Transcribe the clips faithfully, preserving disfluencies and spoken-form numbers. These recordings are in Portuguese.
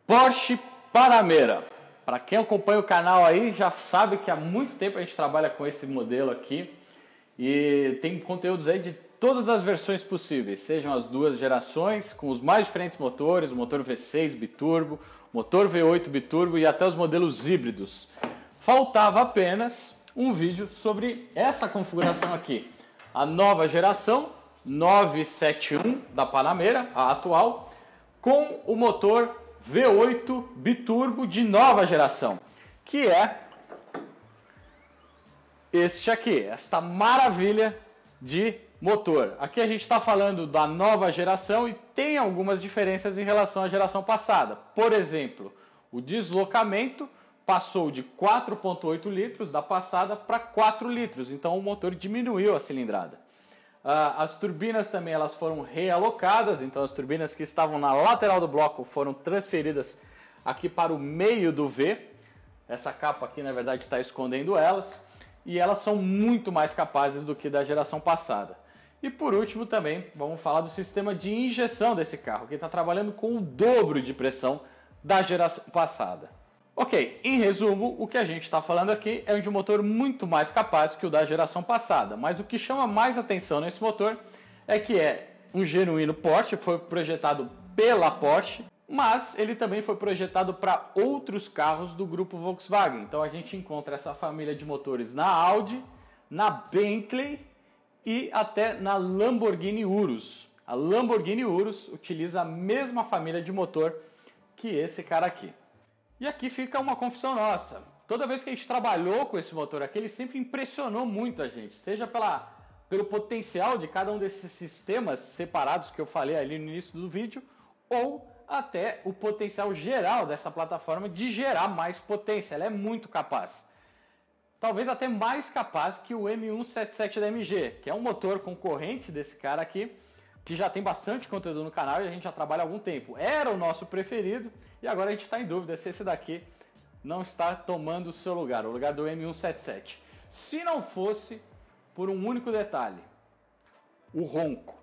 Porsche Panamera. Para quem acompanha o canal aí já sabe que há muito tempo a gente trabalha com esse modelo aqui e tem conteúdos aí de todas as versões possíveis, sejam as duas gerações, com os mais diferentes motores, o motor V seis biturbo, motor V oito biturbo e até os modelos híbridos. Faltava apenas um vídeo sobre essa configuração aqui, a nova geração novecentos e setenta e um da Panamera, a atual, com o motor V oito biturbo de nova geração, que é este aqui, esta maravilha de motor. Aqui a gente está falando da nova geração e tem algumas diferenças em relação à geração passada. Por exemplo, o deslocamento passou de quatro vírgula oito litros da passada para quatro litros, então o motor diminuiu a cilindrada. As turbinas também elas foram realocadas, então as turbinas que estavam na lateral do bloco foram transferidas aqui para o meio do V. Essa capa aqui na verdade está escondendo elas e elas são muito mais capazes do que da geração passada. E por último também vamos falar do sistema de injeção desse carro, que está trabalhando com o dobro de pressão da geração passada. Ok, em resumo, o que a gente está falando aqui é de um motor muito mais capaz que o da geração passada, mas o que chama mais atenção nesse motor é que é um genuíno Porsche, foi projetado pela Porsche, mas ele também foi projetado para outros carros do grupo Volkswagen. Então a gente encontra essa família de motores na Audi, na Bentley e até na Lamborghini Urus. A Lamborghini Urus utiliza a mesma família de motor que esse cara aqui. E aqui fica uma confissão nossa. Toda vez que a gente trabalhou com esse motor aqui, ele sempre impressionou muito a gente, seja pela, pelo potencial de cada um desses sistemas separados que eu falei ali no início do vídeo, ou até o potencial geral dessa plataforma de gerar mais potência. Ela é muito capaz. Talvez até mais capaz que o M cento e setenta e sete da M G, que é um motor concorrente desse cara aqui, que já tem bastante conteúdo no canal e a gente já trabalha há algum tempo. Era o nosso preferido e agora a gente está em dúvida se esse daqui não está tomando o seu lugar, o lugar do M cento e setenta e sete. Se não fosse por um único detalhe, o ronco.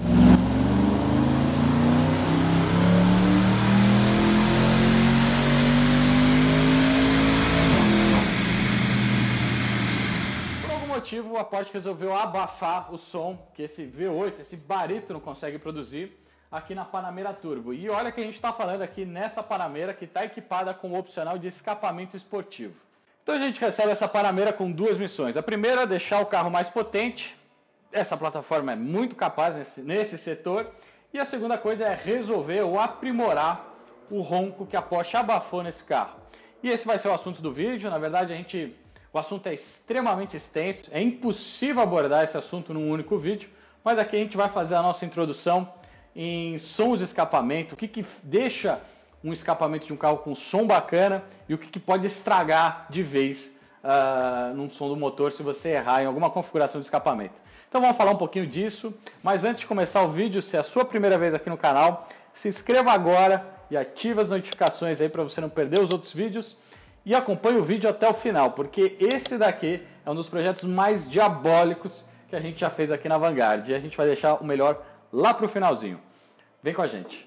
A Porsche resolveu abafar o som que esse V oito, esse barítono consegue produzir aqui na Panamera Turbo. E olha que a gente está falando aqui nessa Panamera que está equipada com o opcional de escapamento esportivo. Então a gente recebe essa Panamera com duas missões. A primeira é deixar o carro mais potente. Essa plataforma é muito capaz nesse, nesse setor. E a segunda coisa é resolver ou aprimorar o ronco que a Porsche abafou nesse carro. E esse vai ser o assunto do vídeo. Na verdade a gente... O assunto é extremamente extenso, é impossível abordar esse assunto num único vídeo, mas aqui a gente vai fazer a nossa introdução em sons de escapamento, o que, que deixa um escapamento de um carro com som bacana e o que, que pode estragar de vez uh, num som do motor se você errar em alguma configuração de escapamento. Então vamos falar um pouquinho disso, mas antes de começar o vídeo, se é a sua primeira vez aqui no canal, se inscreva agora e ative as notificações aí para você não perder os outros vídeos. E acompanhe o vídeo até o final, porque esse daqui é um dos projetos mais diabólicos que a gente já fez aqui na Vanguard. E a gente vai deixar o melhor lá para o finalzinho. Vem com a gente.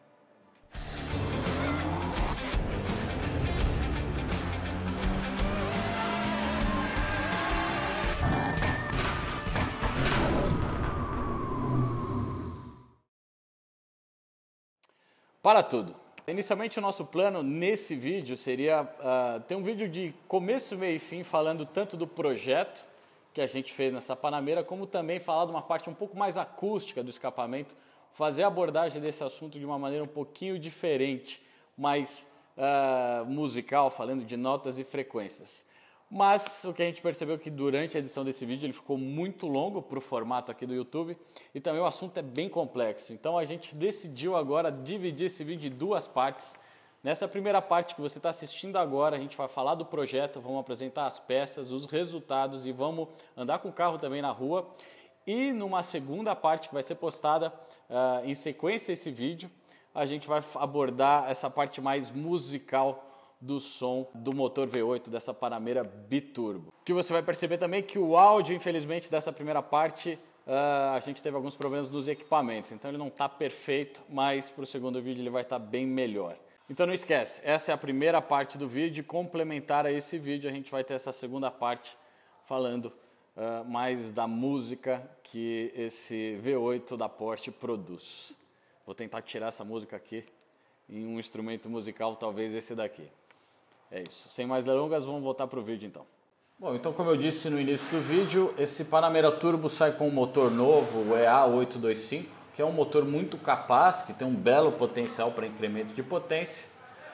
Para tudo. Inicialmente o nosso plano nesse vídeo seria uh, ter um vídeo de começo, meio e fim falando tanto do projeto que a gente fez nessa Panamera, como também falar de uma parte um pouco mais acústica do escapamento, fazer a abordagem desse assunto de uma maneira um pouquinho diferente, mais uh, musical, falando de notas e frequências. Mas o que a gente percebeu é que durante a edição desse vídeo ele ficou muito longo para o formato aqui do YouTube e também o assunto é bem complexo. Então a gente decidiu agora dividir esse vídeo em duas partes. Nessa primeira parte que você está assistindo agora, a gente vai falar do projeto, vamos apresentar as peças, os resultados e vamos andar com o carro também na rua. E numa segunda parte que vai ser postada uh, em sequência a esse vídeo, a gente vai abordar essa parte mais musical do som do motor V oito dessa Panamera biturbo. O que você vai perceber também é que o áudio, infelizmente, dessa primeira parte, uh, a gente teve alguns problemas nos equipamentos, então ele não está perfeito, mas para o segundo vídeo ele vai estar tá bem melhor. Então não esquece, essa é a primeira parte do vídeo. Complementar a esse vídeo, a gente vai ter essa segunda parte falando uh, mais da música que esse V oito da Porsche produz. Vou tentar tirar essa música aqui em um instrumento musical, talvez esse daqui. É isso. Sem mais delongas, vamos voltar para o vídeo então. Bom, então como eu disse no início do vídeo, esse Panamera Turbo sai com um motor novo, o E A oito dois cinco, que é um motor muito capaz, que tem um belo potencial para incremento de potência,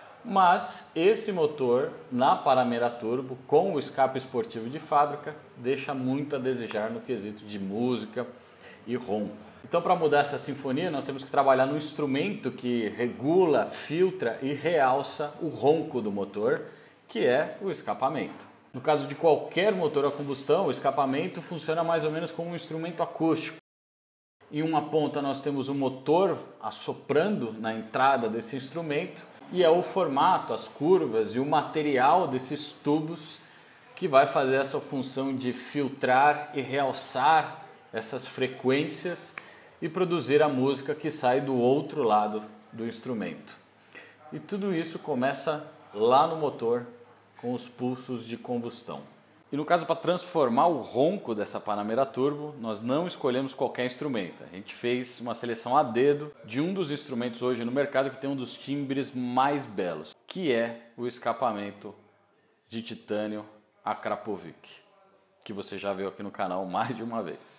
mas esse motor na Panamera Turbo, com o escape esportivo de fábrica, deixa muito a desejar no quesito de música e ronco. Então, para mudar essa sinfonia, nós temos que trabalhar no instrumento que regula, filtra e realça o ronco do motor, que é o escapamento. No caso de qualquer motor a combustão, o escapamento funciona mais ou menos como um instrumento acústico. Em uma ponta nós temos o motor assoprando na entrada desse instrumento e é o formato, as curvas e o material desses tubos que vai fazer essa função de filtrar e realçar essas frequências e produzir a música que sai do outro lado do instrumento. E tudo isso começa lá no motor com os pulsos de combustão. E no caso, para transformar o ronco dessa Panamera Turbo, nós não escolhemos qualquer instrumento. A gente fez uma seleção a dedo de um dos instrumentos hoje no mercado que tem um dos timbres mais belos, que é o escapamento de titânio Akrapovic, que você já viu aqui no canal mais de uma vez.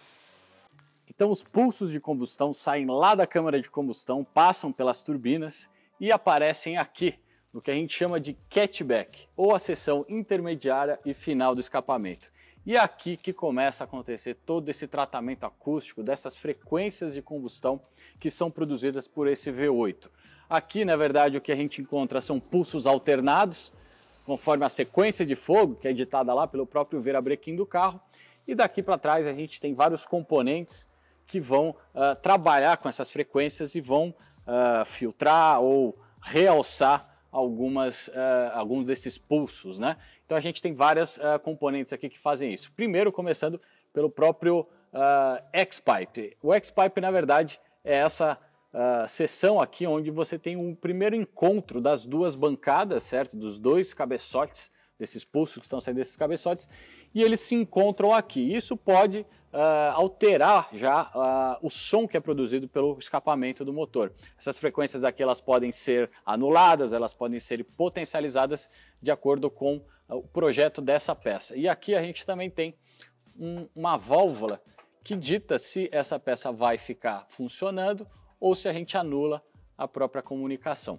Então os pulsos de combustão saem lá da câmara de combustão, passam pelas turbinas e aparecem aqui, no que a gente chama de catchback, ou a seção intermediária e final do escapamento. E é aqui que começa a acontecer todo esse tratamento acústico dessas frequências de combustão que são produzidas por esse V oito. Aqui, na verdade, o que a gente encontra são pulsos alternados, conforme a sequência de fogo, que é ditada lá pelo próprio virabrequim do carro. E daqui para trás a gente tem vários componentes que vão uh, trabalhar com essas frequências e vão uh, filtrar ou realçar algumas, uh, alguns desses pulsos, né? Então a gente tem várias uh, componentes aqui que fazem isso. Primeiro, começando pelo próprio uh, X-Pipe. O X-Pipe, na verdade, é essa uh, seção aqui onde você tem um primeiro encontro das duas bancadas, certo? Dos dois cabeçotes, desses pulsos que estão saindo desses cabeçotes, e eles se encontram aqui. Isso pode uh, alterar já uh, o som que é produzido pelo escapamento do motor. Essas frequências aqui elas podem ser anuladas, elas podem ser potencializadas de acordo com uh, o projeto dessa peça. E aqui a gente também tem um, uma válvula que dita se essa peça vai ficar funcionando ou se a gente anula a própria comunicação.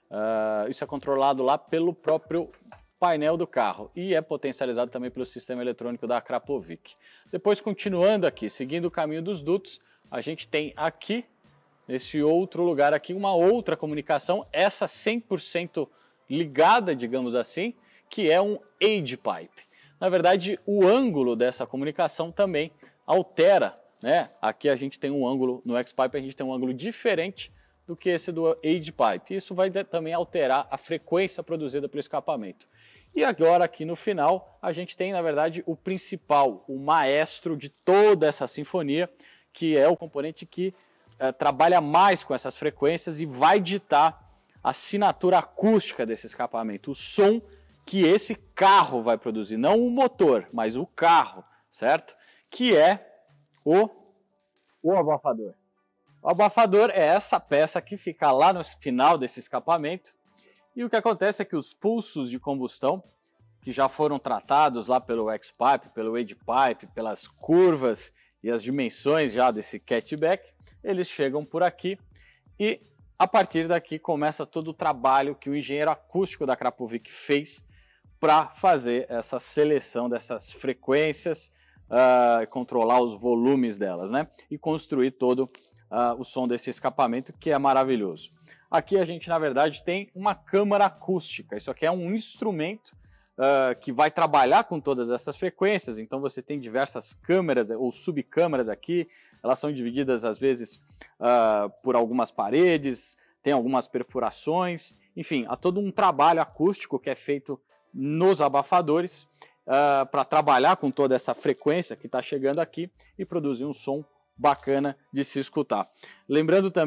Uh, isso é controlado lá pelo próprio painel do carro e é potencializado também pelo sistema eletrônico da Akrapovic. Depois, continuando aqui, seguindo o caminho dos dutos, a gente tem aqui, nesse outro lugar aqui, uma outra comunicação, essa cem por cento ligada, digamos assim, que é um age pipe. Na verdade, o ângulo dessa comunicação também altera, né? Aqui a gente tem um ângulo, no X-Pipe a gente tem um ângulo diferente do que esse do age pipe. Isso vai também alterar a frequência produzida pelo escapamento. E agora aqui no final a gente tem na verdade o principal, o maestro de toda essa sinfonia, que é o componente que é, trabalha mais com essas frequências e vai ditar a assinatura acústica desse escapamento, o som que esse carro vai produzir, não o motor, mas o carro, certo? Que é o, o abafador. O abafador é essa peça que fica lá no final desse escapamento. E o que acontece é que os pulsos de combustão, que já foram tratados lá pelo X-Pipe, pelo age pipe, pelas curvas e as dimensões já desse catchback, eles chegam por aqui e a partir daqui começa todo o trabalho que o engenheiro acústico da Akrapovic fez para fazer essa seleção dessas frequências, uh, controlar os volumes delas, né? E construir todo uh, o som desse escapamento, que é maravilhoso. Aqui a gente, na verdade, tem uma câmara acústica. Isso aqui é um instrumento uh, que vai trabalhar com todas essas frequências. Então você tem diversas câmeras ou subcâmeras aqui. Elas são divididas, às vezes, uh, por algumas paredes, tem algumas perfurações. Enfim, há todo um trabalho acústico que é feito nos abafadores uh, para trabalhar com toda essa frequência que está chegando aqui e produzir um som bacana de se escutar. Lembrando também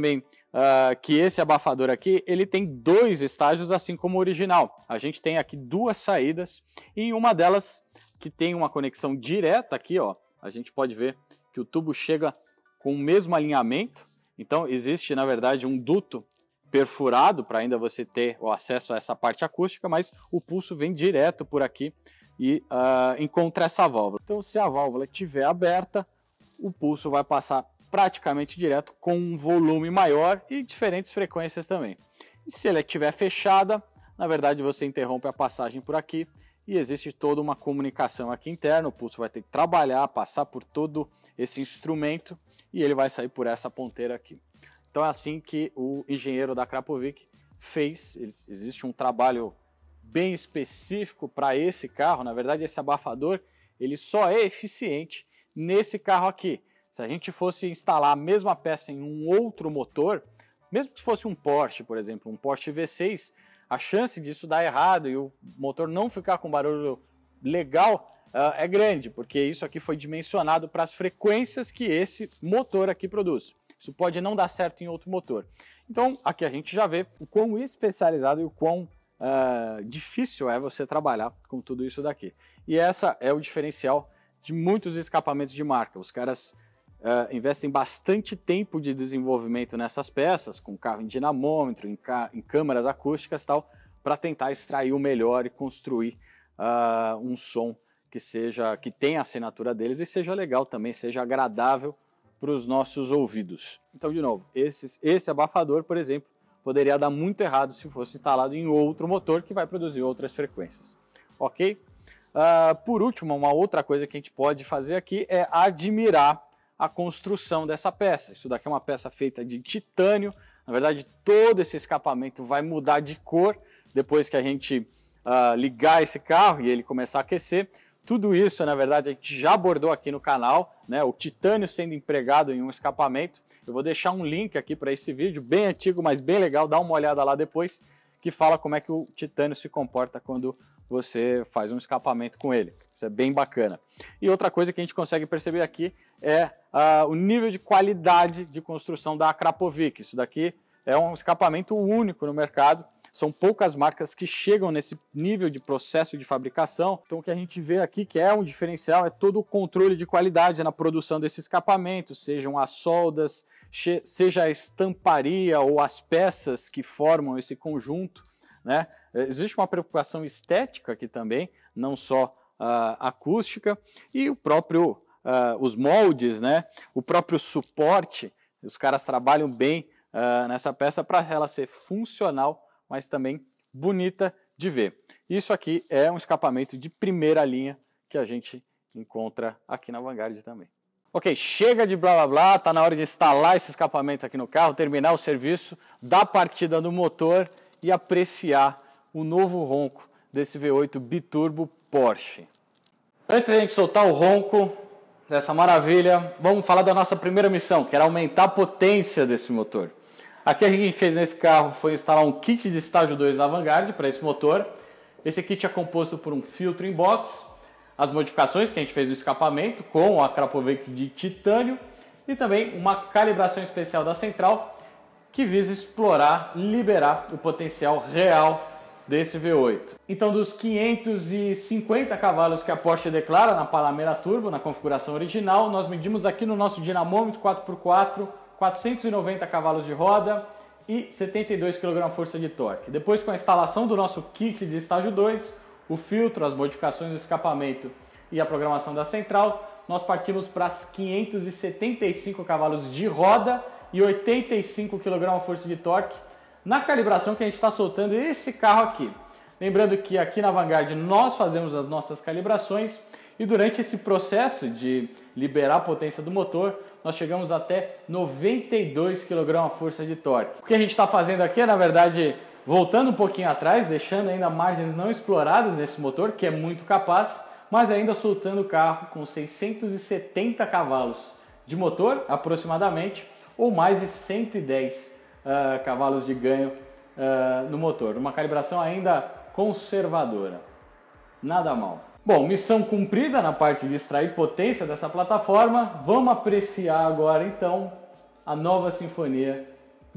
uh, que esse abafador aqui, ele tem dois estágios, assim como o original. A gente tem aqui duas saídas, e em uma delas, que tem uma conexão direta aqui, ó, a gente pode ver que o tubo chega com o mesmo alinhamento. Então, existe, na verdade, um duto perfurado para ainda você ter o acesso a essa parte acústica, mas o pulso vem direto por aqui e uh, encontra essa válvula. Então, se a válvula estiver aberta, o pulso vai passar praticamente direto com um volume maior e diferentes frequências também. E se ela estiver fechada, na verdade você interrompe a passagem por aqui e existe toda uma comunicação aqui interna. O pulso vai ter que trabalhar, passar por todo esse instrumento e ele vai sair por essa ponteira aqui. Então é assim que o engenheiro da Krapovic fez. Existe um trabalho bem específico para esse carro. Na verdade, esse abafador ele só é eficiente nesse carro aqui. Se a gente fosse instalar a mesma peça em um outro motor, mesmo que fosse um Porsche, por exemplo, um Porsche V seis, a chance disso dar errado e o motor não ficar com barulho legal uh, é grande, porque isso aqui foi dimensionado para as frequências que esse motor aqui produz. Isso pode não dar certo em outro motor. Então, aqui a gente já vê o quão especializado e o quão uh, difícil é você trabalhar com tudo isso daqui. E essa é o diferencial de muitos escapamentos de marca. Os caras uh, investem bastante tempo de desenvolvimento nessas peças, com carro em dinamômetro, em, em câmaras acústicas e tal, para tentar extrair o melhor e construir uh, um som que seja, que tenha a assinatura deles e seja legal também, seja agradável para os nossos ouvidos. Então, de novo, esses, esse abafador, por exemplo, poderia dar muito errado se fosse instalado em outro motor que vai produzir outras frequências. Ok? Uh, por último, uma outra coisa que a gente pode fazer aqui é admirar a construção dessa peça. Isso daqui é uma peça feita de titânio. Na verdade, todo esse escapamento vai mudar de cor depois que a gente uh, ligar esse carro e ele começar a aquecer. Tudo isso, na verdade, a gente já abordou aqui no canal, né? O titânio sendo empregado em um escapamento. Eu vou deixar um link aqui para esse vídeo, bem antigo, mas bem legal. Dá uma olhada lá depois, que fala como é que o titânio se comporta quando você faz um escapamento com ele. Isso é bem bacana. E outra coisa que a gente consegue perceber aqui é uh, o nível de qualidade de construção da Krapovic. Isso daqui é um escapamento único no mercado. São poucas marcas que chegam nesse nível de processo de fabricação. Então o que a gente vê aqui que é um diferencial é todo o controle de qualidade na produção desse escapamento, sejam as soldas, seja a estamparia ou as peças que formam esse conjunto, né? Existe uma preocupação estética aqui também, não só uh, acústica, e o próprio, uh, os moldes, né? O próprio suporte, os caras trabalham bem uh, nessa peça para ela ser funcional, mas também bonita de ver. Isso aqui é um escapamento de primeira linha que a gente encontra aqui na Vanguard também. Ok, chega de blá blá blá, tá na hora de instalar esse escapamento aqui no carro, terminar o serviço, dar partida no motor e apreciar o novo ronco desse V oito biturbo Porsche. Antes da gente soltar o ronco dessa maravilha, vamos falar da nossa primeira missão, que era aumentar a potência desse motor. Aqui a gente fez nesse carro foi instalar um kit de estágio dois da Vanguard para esse motor. Esse kit é composto por um filtro in box, as modificações que a gente fez do escapamento com a Krapovic de titânio e também uma calibração especial da central que visa explorar, liberar o potencial real desse V oito. Então, dos quinhentos e cinquenta cavalos que a Porsche declara na Panamera Turbo, na configuração original, nós medimos aqui no nosso dinamômetro quatro por quatro, quatrocentos e noventa cavalos de roda e setenta e dois quilograma-força de torque. Depois, com a instalação do nosso kit de estágio dois, o filtro, as modificações do escapamento e a programação da central, nós partimos para as quinhentos e setenta e cinco cavalos de roda e oitenta e cinco quilograma-força de torque na calibração que a gente está soltando esse carro aqui. Lembrando que aqui na Vanguard nós fazemos as nossas calibrações e durante esse processo de liberar a potência do motor, nós chegamos até noventa e dois quilograma-força de torque. O que a gente está fazendo aqui é, na verdade, voltando um pouquinho atrás, deixando ainda margens não exploradas nesse motor, que é muito capaz, mas ainda soltando o carro com seiscentos e setenta cavalos de motor, aproximadamente, ou mais de cento e dez uh, cavalos de ganho uh, no motor. Uma calibração ainda conservadora. Nada mal. Bom, missão cumprida na parte de extrair potência dessa plataforma. Vamos apreciar agora, então, a nova sinfonia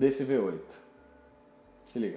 desse V oito. Se liga.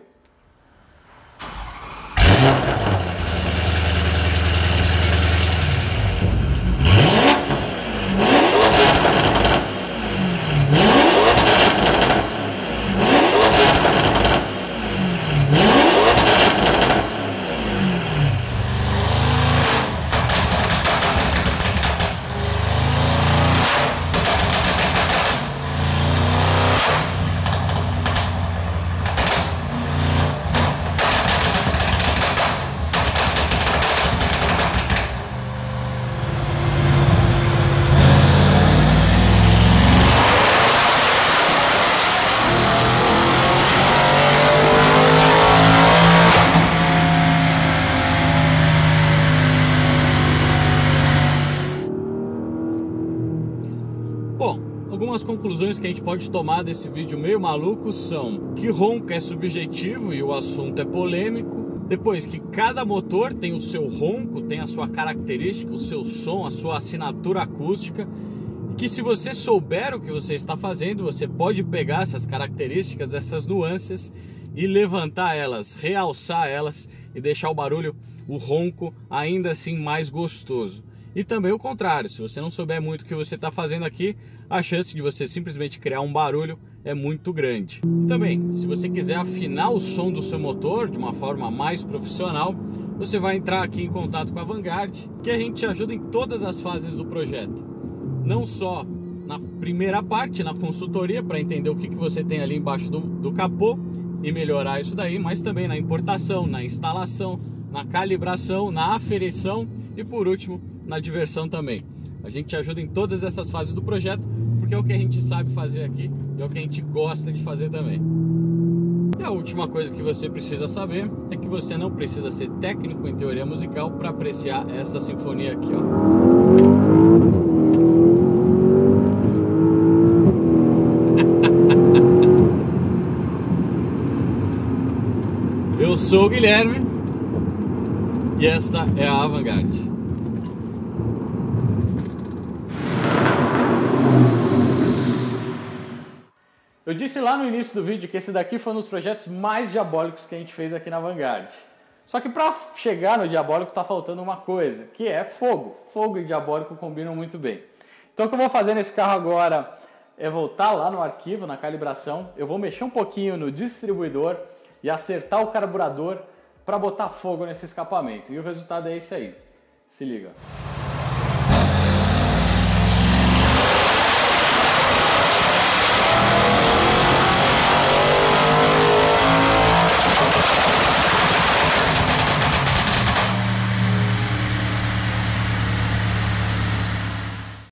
Bom, algumas conclusões que a gente pode tomar desse vídeo meio maluco são que ronco é subjetivo e o assunto é polêmico. Depois, que cada motor tem o seu ronco, tem a sua característica, o seu som, a sua assinatura acústica. E que se você souber o que você está fazendo, você pode pegar essas características, essas nuances e levantar elas, realçar elas e deixar o barulho, o ronco, ainda assim mais gostoso. E também o contrário, se você não souber muito o que você está fazendo aqui, a chance de você simplesmente criar um barulho é muito grande. E também, se você quiser afinar o som do seu motor de uma forma mais profissional, você vai entrar aqui em contato com a Vanguard, que a gente te ajuda em todas as fases do projeto. Não só na primeira parte, na consultoria, para entender o que, que você tem ali embaixo do, do capô e melhorar isso daí, mas também na importação, na instalação, na calibração, na aferição e por último na diversão também. A gente te ajuda em todas essas fases do projeto porque é o que a gente sabe fazer aqui e é o que a gente gosta de fazer também. E a última coisa que você precisa saber é que você não precisa ser técnico em teoria musical para apreciar essa sinfonia aqui, ó. Eu sou o Guilherme e esta é a Vanguard. Eu disse lá no início do vídeo que esse daqui foi um dos projetos mais diabólicos que a gente fez aqui na Vanguard. Só que para chegar no diabólico tá faltando uma coisa, que é fogo. Fogo e diabólico combinam muito bem. Então o que eu vou fazer nesse carro agora é voltar lá no arquivo, na calibração. Eu vou mexer um pouquinho no distribuidor e acertar o carburador para botar fogo nesse escapamento. E o resultado é esse aí. Se liga.